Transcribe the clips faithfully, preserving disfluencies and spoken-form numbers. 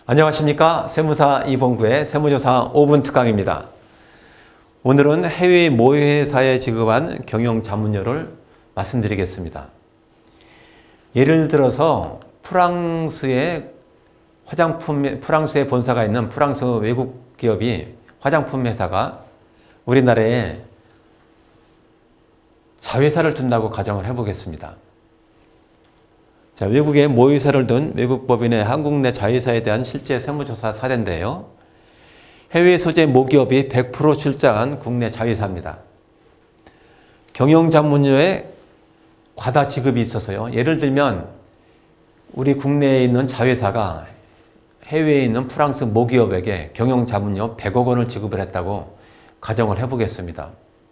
안녕하십니까. 세무사 이봉구의 세무조사 오 분 특강입니다. 오늘은 해외 모회사에 지급한 경영자문료를 말씀드리겠습니다. 예를 들어서 프랑스의 화장품, 프랑스에 본사가 있는 프랑스 외국 기업이 화장품 회사가 우리나라에 자회사를 둔다고 가정을 해보겠습니다. 자, 외국에 모회사를 둔 외국 법인의 한국 내 자회사에 대한 실제 세무조사 사례인데요. 해외 소재 모기업이 백 퍼센트 출장한 국내 자회사입니다. 경영자문료의 과다 지급이 있어서요. 예를 들면 우리 국내에 있는 자회사가 해외에 있는 프랑스 모기업에게 경영자문료 백억 원을 지급을 했다고 가정을 해보겠습니다.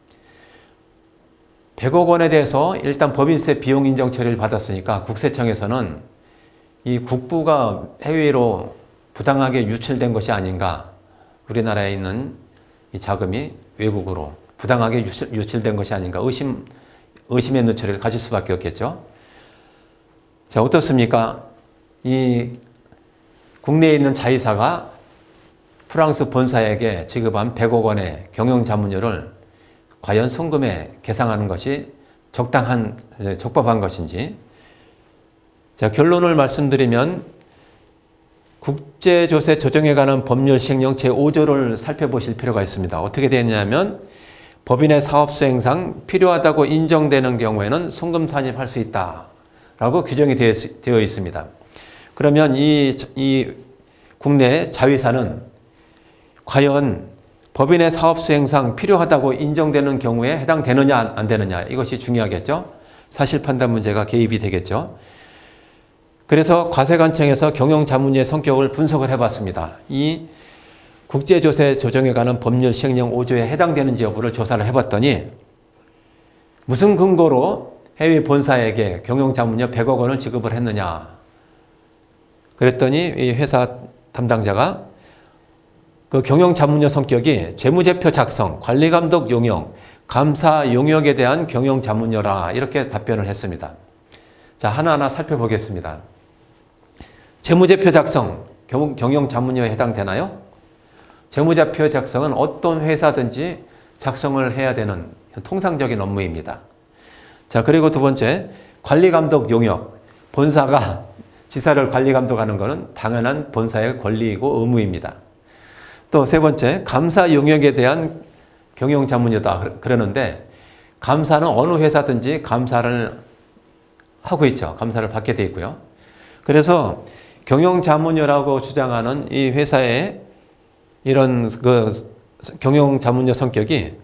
백억 원에 대해서 일단 법인세 비용 인정 처리를 받았으니까 국세청에서는 이 국부가 해외로 부당하게 유출된 것이 아닌가, 우리나라에 있는 이 자금이 외국으로 부당하게 유출된 것이 아닌가 의심, 의심의 눈초리를 가질 수밖에 없겠죠. 자, 어떻습니까? 이 국내에 있는 자회사가 프랑스 본사에게 지급한 백억 원의 경영자문료를 과연 송금에 계상하는 것이 적당한, 적법한 것인지. 자, 결론을 말씀드리면 국제조세 조정에 관한 법률 시행령 제오 조를 살펴보실 필요가 있습니다. 어떻게 되느냐면 법인의 사업수행상 필요하다고 인정되는 경우에는 송금 산입할 수 있다라고 규정이 되어 있습니다. 그러면 이, 이 국내 자회사는 과연 법인의 사업수행상 필요하다고 인정되는 경우에 해당되느냐 안 되느냐, 이것이 중요하겠죠. 사실판단 문제가 개입이 되겠죠. 그래서 과세관청에서 경영자문료의 성격을 분석을 해봤습니다. 이 국제조세 조정에 관한 법률 시행령 오 조에 해당되는지 여부를 조사를 해봤더니 무슨 근거로 해외 본사에게 경영자문료 백억 원을 지급을 했느냐. 그랬더니 이 회사 담당자가 그 경영자문료 성격이 재무제표 작성, 관리감독 용역, 감사 용역에 대한 경영자문료라, 이렇게 답변을 했습니다. 자, 하나하나 살펴보겠습니다. 재무제표 작성, 경영자문료에 해당되나요? 재무제표 작성은 어떤 회사든지 작성을 해야 되는 통상적인 업무입니다. 자, 그리고 두 번째, 관리감독 용역. 본사가 지사를 관리감독하는 것은 당연한 본사의 권리이고 의무입니다. 또 세 번째, 감사 용역에 대한 경영자문료다 그러는데 감사는 어느 회사든지 감사를 하고 있죠. 감사를 받게 돼 있고요. 그래서 경영자문료라고 주장하는 이 회사의 이런 그 경영자문료 성격이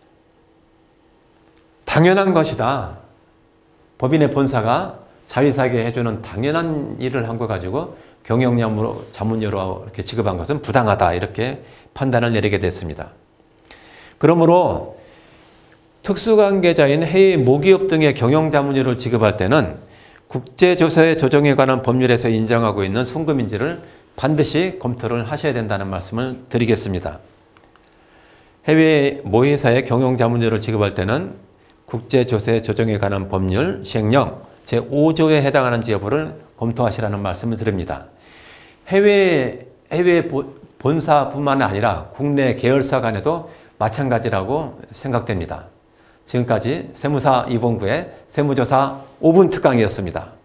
당연한 것이다. 법인의 본사가 자회사에게 해주는 당연한 일을 한 거 가지고 경영자문료로 이렇게 지급한 것은 부당하다, 이렇게 판단을 내리게 됐습니다. 그러므로 특수관계자인 해외 모기업 등의 경영자문료를 지급할 때는 국제조세 조정에 관한 법률에서 인정하고 있는 송금인지를 반드시 검토를 하셔야 된다는 말씀을 드리겠습니다. 해외 모회사의 경영자문료를 지급할 때는 국제조세 조정에 관한 법률 시행령 제오 조에 해당하는지 여부를 검토하시라는 말씀을 드립니다. 해외, 해외 본사뿐만 아니라 국내 계열사 간에도 마찬가지라고 생각됩니다. 지금까지 세무사 이봉구의 세무조사 오 분 특강이었습니다.